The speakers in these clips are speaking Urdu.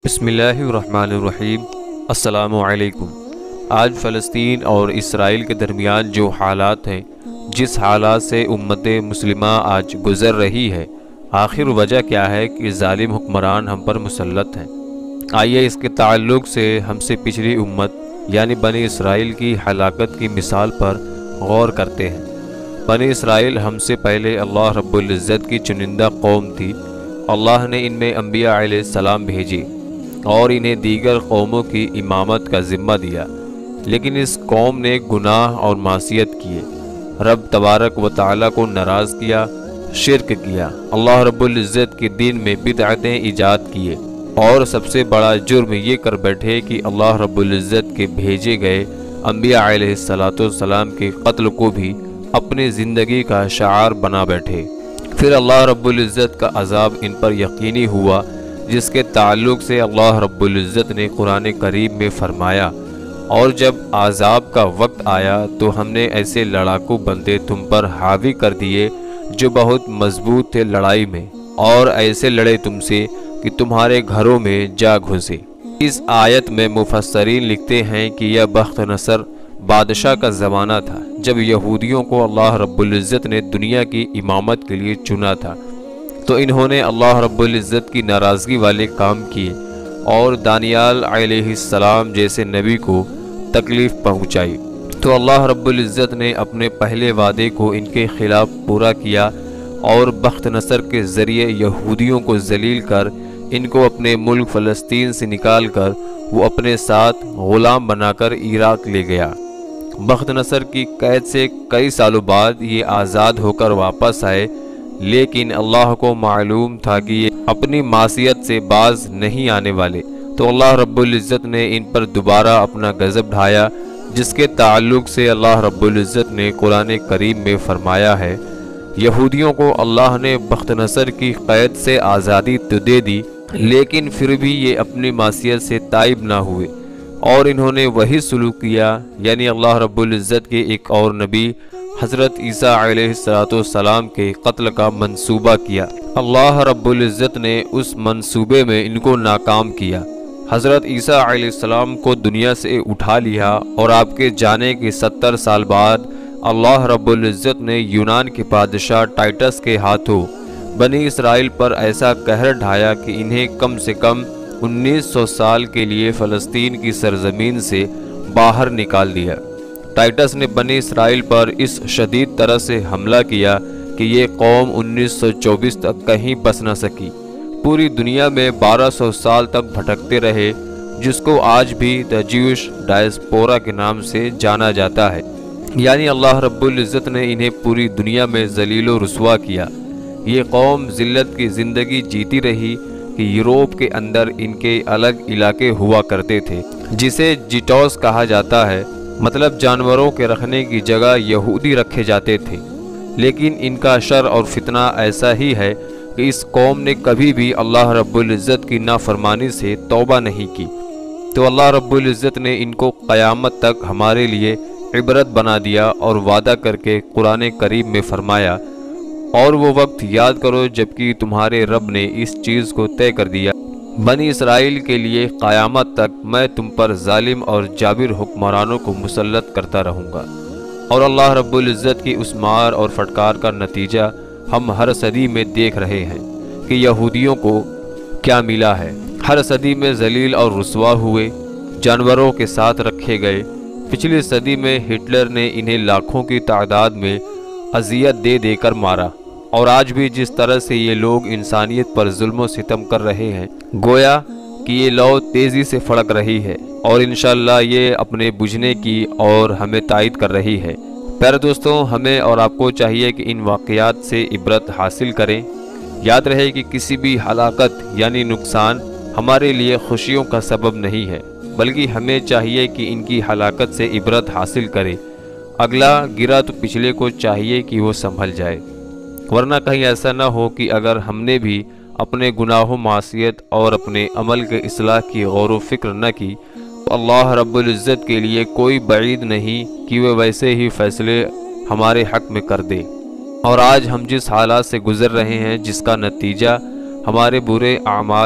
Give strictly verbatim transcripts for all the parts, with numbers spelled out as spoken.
بسم اللہ الرحمن الرحیم۔ السلام علیکم۔ آج فلسطین اور اسرائیل کے درمیان جو حالات ہیں، جس حالات سے امت مسلمہ آج گزر رہی ہے، آخر وجہ کیا ہے کہ ظالم حکمران ہم پر مسلط ہیں۔ آئیے اس کے تعلق سے ہم سے پچھلی امت یعنی بنی اسرائیل کی ہلاکت کی مثال پر غور کرتے ہیں۔ بنی اسرائیل ہم سے پہلے اللہ رب العزت کی چنندہ قوم تھی۔ اللہ نے ان میں انبیاء علیہ السلام بھیجے اور انہیں دیگر قوموں کی امامت کا ذمہ دیا، لیکن اس قوم نے گناہ اور معصیت کیے، رب تبارک و تعالیٰ کو ناراض کیا، شرک کیا، اللہ رب العزت کے دین میں بدعتیں ایجاد کیے، اور سب سے بڑا جرم یہ کر بیٹھے کہ اللہ رب العزت کے بھیجے گئے انبیاء علیہ السلام کے قتل کو بھی اپنی زندگی کا شعار بنا بیٹھے۔ پھر اللہ رب العزت کا عذاب ان پر یقینی ہوا، جس کے تعلق سے اللہ رب العزت نے قرآن کریم میں فرمایا، اور جب عذاب کا وقت آیا تو ہم نے ایسے لڑاکو بندے تم پر حاوی کر دیے جو بہت مضبوط تھے لڑائی میں، اور ایسے لڑے تم سے کہ تمہارے گھروں میں جا گھسے۔ اس آیت میں مفسرین لکھتے ہیں کہ یہ بخت نصر بادشاہ کا زمانہ تھا، جب یہودیوں کو اللہ رب العزت نے دنیا کی امامت کے لیے چنا تھا، تو انہوں نے اللہ رب العزت کی ناراضگی والے کام کیے اور دانیال علیہ السلام جیسے نبی کو تکلیف پہنچائی، تو اللہ رب العزت نے اپنے پہلے وعدے کو ان کے خلاف پورا کیا اور بخت نصر کے ذریعے یہودیوں کو ذلیل کر ان کو اپنے ملک فلسطین سے نکال کر وہ اپنے ساتھ غلام بنا کر عراق لے گیا۔ بخت نصر کی قید سے کئی سالوں بعد یہ آزاد ہو کر واپس آئے، لیکن اللہ کو معلوم تھا کہ یہ اپنی معصیت سے باز نہیں آنے والے، تو اللہ رب العزت نے ان پر دوبارہ اپنا غضب ڈھایا، جس کے تعلق سے اللہ رب العزت نے قرآن کریم میں فرمایا ہے، یہودیوں کو اللہ نے بخت نصر کی قید سے آزادی تو دے دی، لیکن پھر بھی یہ اپنی معصیت سے تائب نہ ہوئے اور انہوں نے وہی سلوک کیا، یعنی اللہ رب العزت کے ایک اور نبی حضرت عیسیٰ علیہ السلام کے قتل کا منصوبہ کیا۔ اللہ رب العزت نے اس منصوبے میں ان کو ناکام کیا، حضرت عیسیٰ علیہ السلام کو دنیا سے اٹھا لیا، اور آپ کے جانے کے ستر سال بعد اللہ رب العزت نے یونان کے بادشاہ ٹائٹس کے ہاتھوں بنی اسرائیل پر ایسا قہر ڈھایا کہ انہیں کم سے کم انیس سو سال کے لیے فلسطین کی سرزمین سے باہر نکال دیا۔ ٹائٹس نے بنی اسرائیل پر اس شدید طرح سے حملہ کیا کہ یہ قوم انیس سو چوبیس تک کہیں بس نہ سکی، پوری دنیا میں بارہ سو سال تک بھٹکتے رہے، جس کو آج بھی دی جیوش ڈائسپورا کے نام سے جانا جاتا ہے، یعنی اللہ رب العزت نے انہیں پوری دنیا میں ذلیل و رسوا کیا۔ یہ قوم ذلت کی زندگی جیتی رہی کہ یورپ کے اندر ان کے الگ علاقے ہوا کرتے تھے، جسے جیٹوس کہا جاتا ہے، مطلب جانوروں کے رکھنے کی جگہ یہودی رکھے جاتے تھے، لیکن ان کا شر اور فتنہ ایسا ہی ہے کہ اس قوم نے کبھی بھی اللہ رب العزت کی نافرمانی سے توبہ نہیں کی، تو اللہ رب العزت نے ان کو قیامت تک ہمارے لیے عبرت بنا دیا اور وعدہ کر کے قرآن کریم میں فرمایا، اور وہ وقت یاد کرو جبکہ تمہارے رب نے اس چیز کو طے کر دیا، بنی اسرائیل کے لیے قیامت تک میں تم پر ظالم اور جابر حکمرانوں کو مسلط کرتا رہوں گا۔ اور اللہ رب العزت کی اس مار اور فٹکار کا نتیجہ ہم ہر صدی میں دیکھ رہے ہیں کہ یہودیوں کو کیا ملا ہے۔ ہر صدی میں ذلیل اور رسوا ہوئے، جانوروں کے ساتھ رکھے گئے۔ پچھلی صدی میں ہٹلر نے انہیں لاکھوں کی تعداد میں اذیت دے دے کر مارا، اور آج بھی جس طرح سے یہ لوگ انسانیت پر ظلم و ستم کر رہے ہیں، گویا کہ یہ لو تیزی سے پھڑک رہی ہے، اور انشاءاللہ یہ اپنے بجھنے کی اور ہمیں تائید کر رہی ہے۔ پیارے دوستوں، ہمیں اور آپ کو چاہیے کہ ان واقعات سے عبرت حاصل کریں۔ یاد رہے کہ کسی بھی ہلاکت یعنی نقصان ہمارے لیے خوشیوں کا سبب نہیں ہے، بلکہ ہمیں چاہیے کہ ان کی ہلاکت سے عبرت حاصل کریں۔ اگلا گرا تو پچھلے کو چاہیے کہ وہ سنبھل جائے، ورنہ کہیں ایسا نہ ہو کہ اگر ہم نے بھی اپنے گناہ و معصیت اور اپنے عمل کے اصلاح کی غور و فکر نہ کی، تو اللہ رب العزت کے لیے کوئی بعید نہیں کہ وہ ویسے ہی فیصلے ہمارے حق میں کر دے۔ اور آج ہم جس حالات سے گزر رہے ہیں، جس کا نتیجہ ہمارے برے اعمال ہیں،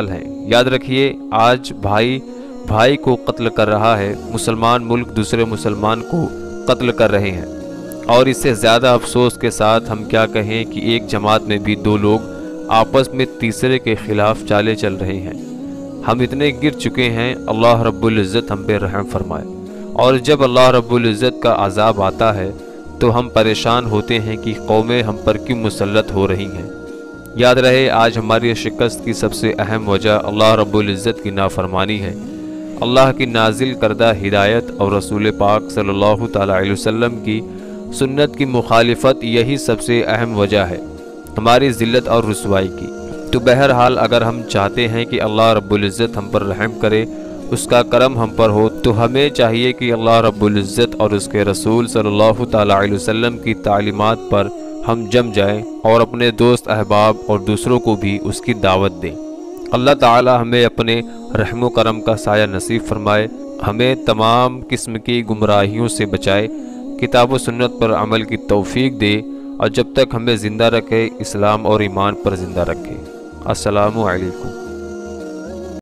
یاد رکھیے آج بھائی بھائی کو قتل کر رہا ہے، مسلمان ملک دوسرے مسلمان کو قتل کر رہے ہیں، اور اس سے زیادہ افسوس کے ساتھ ہم کیا کہیں کہ ایک جماعت میں بھی دو لوگ آپس میں تیسرے کے خلاف چالے چل رہے ہیں۔ ہم اتنے گر چکے ہیں، اللہ رب العزت ہم پہ رحم فرمائے۔ اور جب اللہ رب العزت کا عذاب آتا ہے تو ہم پریشان ہوتے ہیں کہ قومیں ہم پر کیوں مسلط ہو رہی ہیں۔ یاد رہے آج ہماری شکست کی سب سے اہم وجہ اللہ رب العزت کی نافرمانی ہے۔ اللہ کی نازل کردہ ہدایت اور رسول پاک صلی اللہ تعالیٰ علیہ وسلم کی سنت کی مخالفت یہی سب سے اہم وجہ ہے ہماری ذلت اور رسوائی کی۔ تو بہرحال اگر ہم چاہتے ہیں کہ اللہ رب العزت ہم پر رحم کرے، اس کا کرم ہم پر ہو، تو ہمیں چاہیے کہ اللہ رب العزت اور اس کے رسول صلی اللہ تعالیٰ علیہ وسلم کی تعلیمات پر ہم جم جائیں اور اپنے دوست احباب اور دوسروں کو بھی اس کی دعوت دیں۔ اللہ تعالی ہمیں اپنے رحم و کرم کا سایہ نصیب فرمائے، ہمیں تمام قسم کی گمراہیوں سے بچائے، کتاب و سنت پر عمل کی توفیق دے، اور جب تک ہمیں زندہ رکھے اسلام اور ایمان پر زندہ رکھے۔ السلام علیکم۔